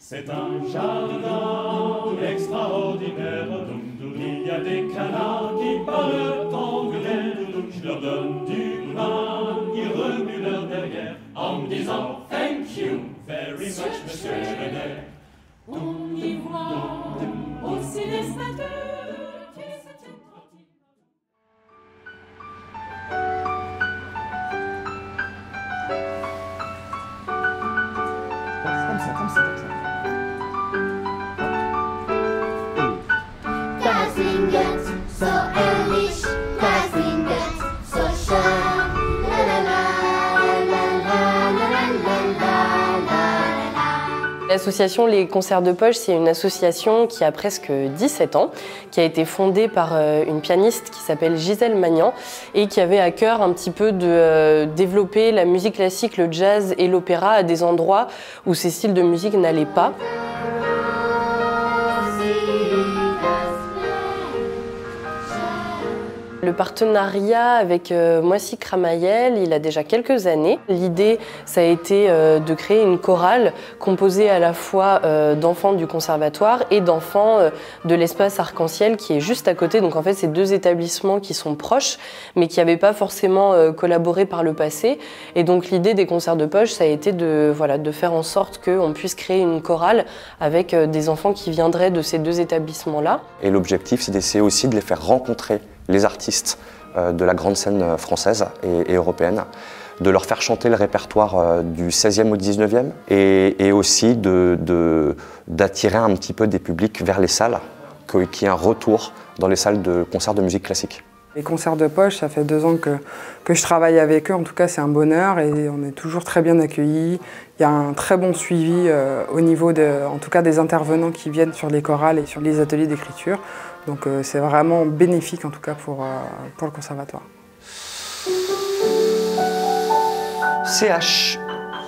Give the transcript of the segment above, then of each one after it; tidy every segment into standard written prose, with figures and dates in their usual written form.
C'est un jardin extraordinaire, il y a des canards qui parlent anglais, je leur donne du pain, ils remuent leur derrière, en me disant « Thank you very much, monsieur Schreiner ». On y voit aussi des statues qui se tiennent tranquilles. Comme ça. Da singet so ehrlich, da singet so schön. La la la la la la la la la. L'association Les Concerts de Poche, c'est une association qui a presque 17 ans, qui a été fondée par une pianiste qui s'appelle Gisèle Magnan et qui avait à cœur un petit peu de développer la musique classique, le jazz et l'opéra à des endroits où ces styles de musique n'allaient pas. Le partenariat avec Moissy Cramayel, il a déjà quelques années. L'idée, ça a été de créer une chorale composée à la fois d'enfants du conservatoire et d'enfants de l'espace Arc-en-Ciel qui est juste à côté. Donc en fait, c'est deux établissements qui sont proches, mais qui n'avaient pas forcément collaboré par le passé. Et donc l'idée des concerts de poche, ça a été de faire en sorte qu'on puisse créer une chorale avec des enfants qui viendraient de ces deux établissements-là. Et l'objectif, c'est d'essayer aussi de les faire rencontrer les artistes de la grande scène française et européenne, de leur faire chanter le répertoire du 16e au 19e et aussi d'attirer un petit peu des publics vers les salles, qu'il y ait un retour dans les salles de concerts de musique classique. Les concerts de poche, ça fait 2 ans que je travaille avec eux. En tout cas, c'est un bonheur et on est toujours très bien accueillis. Il y a un très bon suivi au niveau en tout cas des intervenants qui viennent sur les chorales et sur les ateliers d'écriture. Donc c'est vraiment bénéfique en tout cas pour le conservatoire. CH.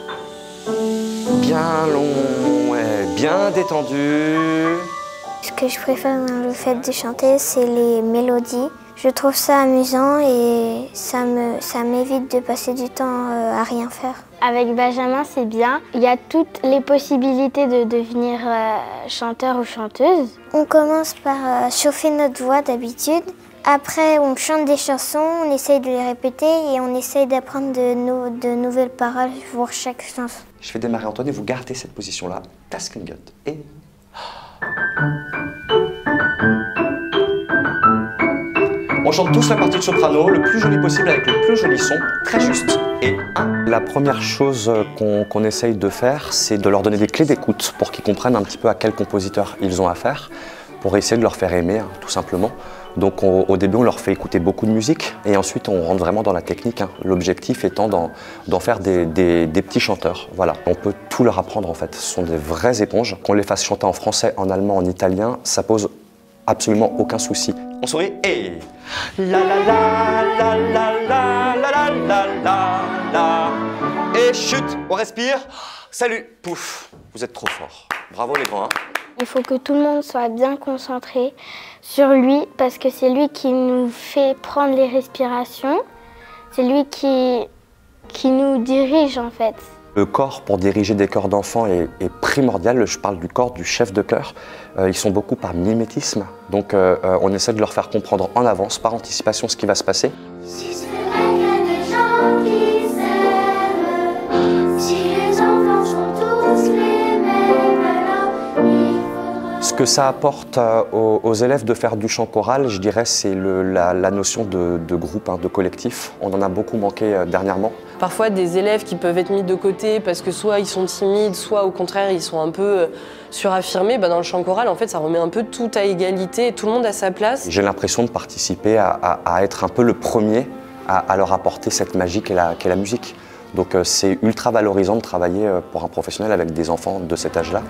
Bien long, ouais, bien détendu. Ce que je préfère dans le fait de chanter, c'est les mélodies. Je trouve ça amusant et ça m'évite de passer du temps à rien faire. Avec Benjamin, c'est bien. Il y a toutes les possibilités de devenir chanteur ou chanteuse. On commence par chauffer notre voix d'habitude. Après, on chante des chansons, on essaye de les répéter et on essaye d'apprendre de nouvelles paroles pour chaque chanson. Je vais démarrer Antoine et vous gardez cette position-là. Taskengut. Et... On chante tous la partie de soprano, le plus joli possible avec le plus joli son, très juste. Et 1. La première chose qu'on essaye de faire, c'est de leur donner des clés d'écoute pour qu'ils comprennent un petit peu à quel compositeur ils ont affaire, pour essayer de leur faire aimer, hein, tout simplement. Donc au début, on leur fait écouter beaucoup de musique et ensuite on rentre vraiment dans la technique, hein. L'objectif étant d'en faire des petits chanteurs. Voilà. On peut tout leur apprendre en fait, ce sont des vraies éponges. Qu'on les fasse chanter en français, en allemand, en italien, ça pose absolument aucun souci. On sourit et... La la la la la la la la la la. Et chute, on respire. Salut, pouf, vous êtes trop forts. Bravo les grands. Hein. Il faut que tout le monde soit bien concentré sur lui parce que c'est lui qui nous fait prendre les respirations. C'est lui qui nous dirige en fait. Le corps pour diriger des chœurs d'enfants est primordial. Je parle du corps du chef de chœur. Ils sont beaucoup par mimétisme. Donc on essaie de leur faire comprendre en avance, par anticipation, ce qui va se passer. Ce que ça apporte aux élèves de faire du chant choral, je dirais, c'est la notion de groupe, hein, de collectif. On en a beaucoup manqué dernièrement. Parfois des élèves qui peuvent être mis de côté parce que soit ils sont timides, soit au contraire ils sont un peu suraffirmés. Dans le chant choral, en fait, ça remet un peu tout à égalité, tout le monde à sa place. J'ai l'impression de participer à être un peu le premier à leur apporter cette magie qu'est la musique. Donc c'est ultra valorisant de travailler pour un professionnel avec des enfants de cet âge-là.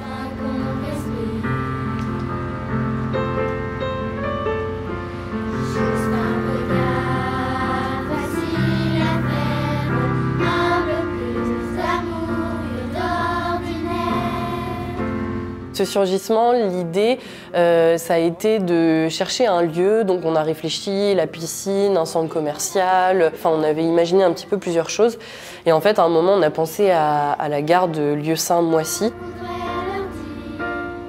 Ce surgissement, l'idée, ça a été de chercher un lieu. Donc on a réfléchi, la piscine, un centre commercial. Enfin, on avait imaginé un petit peu plusieurs choses. Et en fait, à un moment, on a pensé à la gare de Lieu-Saint-Moissy.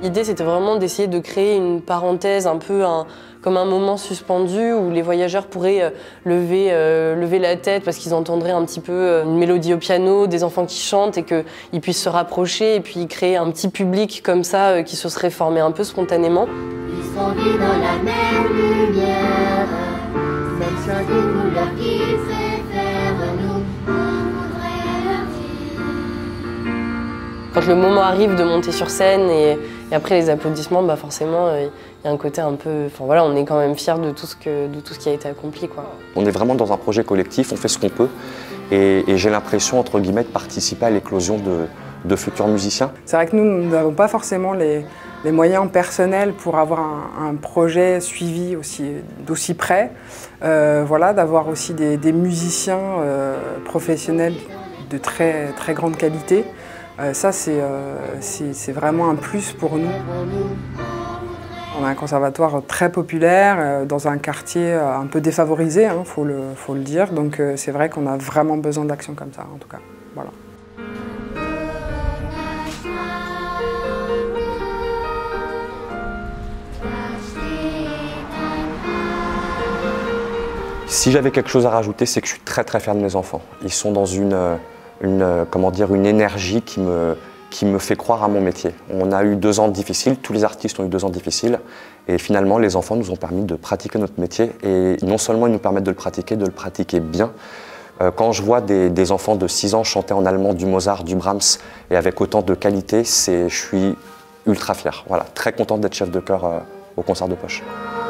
L'idée, c'était vraiment d'essayer de créer une parenthèse, un peu comme un moment suspendu où les voyageurs pourraient lever la tête parce qu'ils entendraient un petit peu une mélodie au piano, des enfants qui chantent et qu'ils puissent se rapprocher et puis créer un petit public comme ça qui se serait formé un peu spontanément. Ils sont vus dans la même lumière, section des couleurs qu'ils préfèrent, nous, on voudrait leur dire. Quand le moment arrive de monter sur scène et après les applaudissements, bah forcément, il y a un côté un peu... Enfin voilà, on est quand même fiers de tout ce qui a été accompli, quoi. On est vraiment dans un projet collectif, on fait ce qu'on peut et j'ai l'impression, entre guillemets, de participer à l'éclosion de futurs musiciens. C'est vrai que nous n'avons pas forcément les moyens personnels pour avoir un projet suivi d'aussi près. Voilà, d'avoir aussi des musiciens professionnels de très, très grande qualité. Ça, c'est vraiment un plus pour nous. On a un conservatoire très populaire, dans un quartier un peu défavorisé, hein, faut le dire. Donc c'est vrai qu'on a vraiment besoin d'actions comme ça, en tout cas. Voilà. Si j'avais quelque chose à rajouter, c'est que je suis très très fier de mes enfants. Ils sont dans une énergie qui me fait croire à mon métier. On a eu 2 ans difficiles, tous les artistes ont eu 2 ans difficiles, et finalement les enfants nous ont permis de pratiquer notre métier, et non seulement ils nous permettent de le pratiquer bien. Quand je vois des enfants de 6 ans chanter en allemand du Mozart, du Brahms, et avec autant de qualité, je suis ultra fier. Voilà, très content d'être chef de chœur au Concert de Poche.